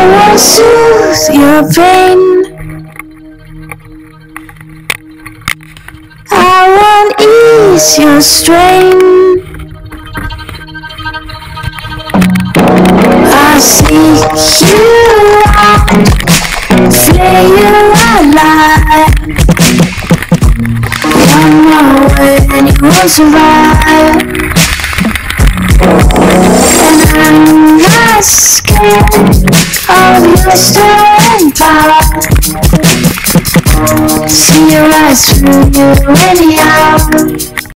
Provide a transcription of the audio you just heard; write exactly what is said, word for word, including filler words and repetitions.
won't soothe your pain. I won't ease your strain. I seek you out, flay you alive. One more word and you won't survive. And I'm not scared of your stirring power. See your eyes through you anyhow.